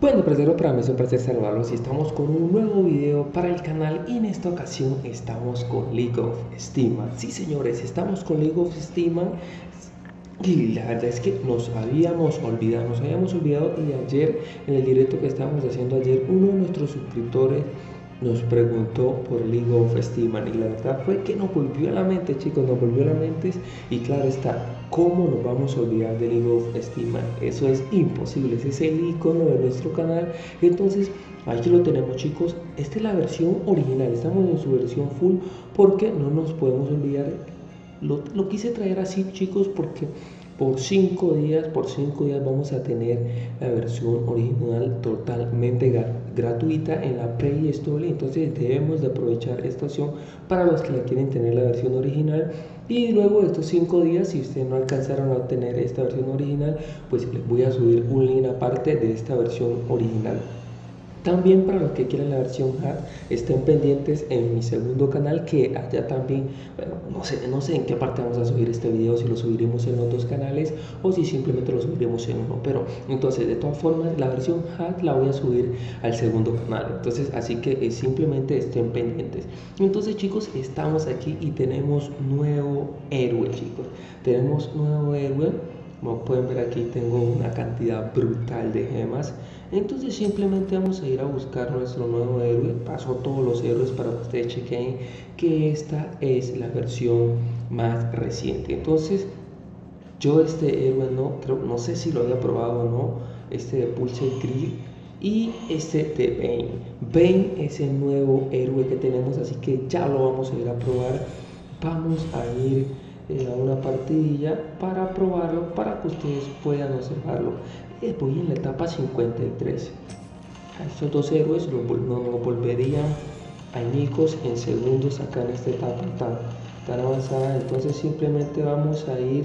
Bueno, parceros, para mí es un placer saludarlos y estamos con un nuevo video para el canal y en esta ocasión estamos con League of Steam. Sí, señores, estamos con League of Steam y la verdad es que nos habíamos olvidado y ayer en el directo que estábamos haciendo ayer uno de nuestros suscriptores nos preguntó por League of Steam y la verdad fue que nos volvió a la mente, chicos, nos volvió a la mente y claro está, ¿cómo nos vamos a olvidar de League of Steam? Eso es imposible, ese es el icono de nuestro canal. Entonces aquí lo tenemos, chicos, esta es la versión original, estamos en su versión full porque no nos podemos olvidar. Lo quise traer así, chicos, porque por 5 días vamos a tener la versión original totalmente gratuita en la Play Store. Entonces debemos de aprovechar esta opción para los que la quieren tener la versión original. Y luego de estos 5 días, si ustedes no alcanzaron a obtener esta versión original, pues les voy a subir un link aparte de esta versión original. También para los que quieran la versión hard, estén pendientes en mi segundo canal, que allá también, bueno, no sé en qué parte vamos a subir este video, si lo subiremos en los dos canales o si simplemente lo subiremos en uno. Pero entonces, de todas formas, la versión hard la voy a subir al segundo canal. Entonces, así que simplemente estén pendientes. Entonces, chicos, estamos aquí y tenemos nuevo héroe, chicos. Tenemos nuevo héroe. Como pueden ver, aquí tengo una cantidad brutal de gemas. Entonces simplemente vamos a ir a buscar nuestro nuevo héroe. Paso todos los héroes para que ustedes chequen que esta es la versión más reciente. Entonces yo este héroe no sé si lo había probado o no, este de Pulse Grill y este de Bane. Bane es el nuevo héroe que tenemos, así que ya lo vamos a ir a probar. Vamos a ir a una partidilla para probarlo, para que ustedes puedan observarlo. Voy en la etapa 53. A estos dos héroes nos volverían añicos en segundos acá en esta etapa tan avanzada. Entonces simplemente vamos a ir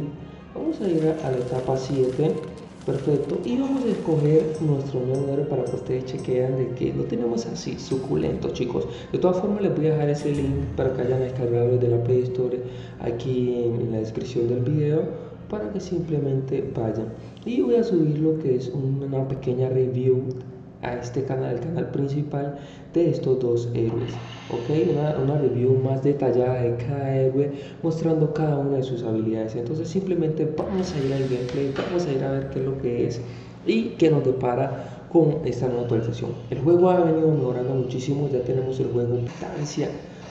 a la etapa 7. Perfecto, y vamos a escoger nuestro nuevo héroe para que ustedes chequean de que lo tenemos así, suculento, chicos. De todas formas les voy a dejar ese link para que hayan descargado de la Play Store aquí en la descripción del video, para que simplemente vayan. Y voy a subir lo que es una pequeña review a este canal, el canal principal de estos dos héroes, ok, una review más detallada de cada héroe, mostrando cada una de sus habilidades. Entonces simplemente vamos a ir al gameplay, vamos a ir a ver qué es lo que es y qué nos depara con esta nueva actualización. El juego ha venido mejorando muchísimo, ya tenemos el juego en potencia.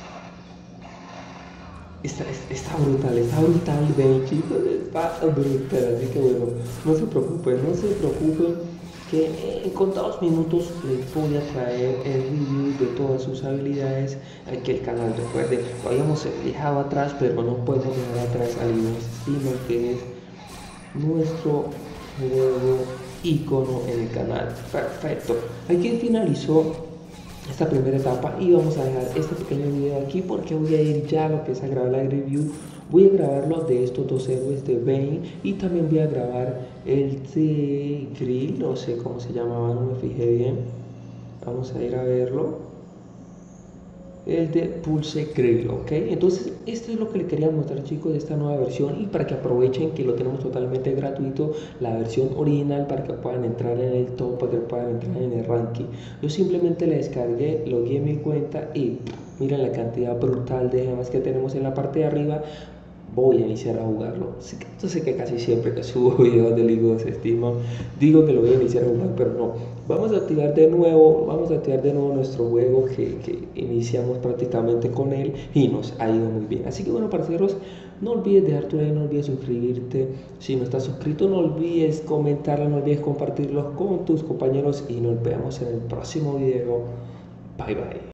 Está brutal, ven, chicos, está brutal, así que bueno, no se preocupen, que en contados minutos les voy a traer el review de todas sus habilidades aquí al canal. Recuerden, lo habíamos dejado atrás, pero no podemos dejar atrás al Steam, que es nuestro nuevo icono en el canal. Perfecto, aquí finalizó esta primera etapa y vamos a dejar este pequeño video aquí porque voy a ir ya a lo que es a grabar la review. Voy a grabarlo de estos dos héroes de Bane y también voy a grabar el de Grill, no sé cómo se llamaba, no me fijé bien. Vamos a ir a verlo, el de Pulse Grill, ok. Entonces esto es lo que les quería mostrar, chicos, de esta nueva versión, y para que aprovechen que lo tenemos totalmente gratuito, la versión original, para que puedan entrar en el top, para que puedan entrar en el ranking. Yo simplemente le descargué, logué mi cuenta y miren la cantidad brutal de gemas que tenemos en la parte de arriba. Voy a iniciar a jugarlo. Yo sé que casi siempre que subo videos de League of Steam digo que lo voy a iniciar a jugar, pero no. Vamos a activar de nuevo nuestro juego que iniciamos prácticamente con él y nos ha ido muy bien. Así que bueno, parceros, no olvides dejar tu like, no olvides suscribirte. Si no estás suscrito, no olvides comentarlo, no olvides compartirlo con tus compañeros y nos vemos en el próximo video. Bye bye.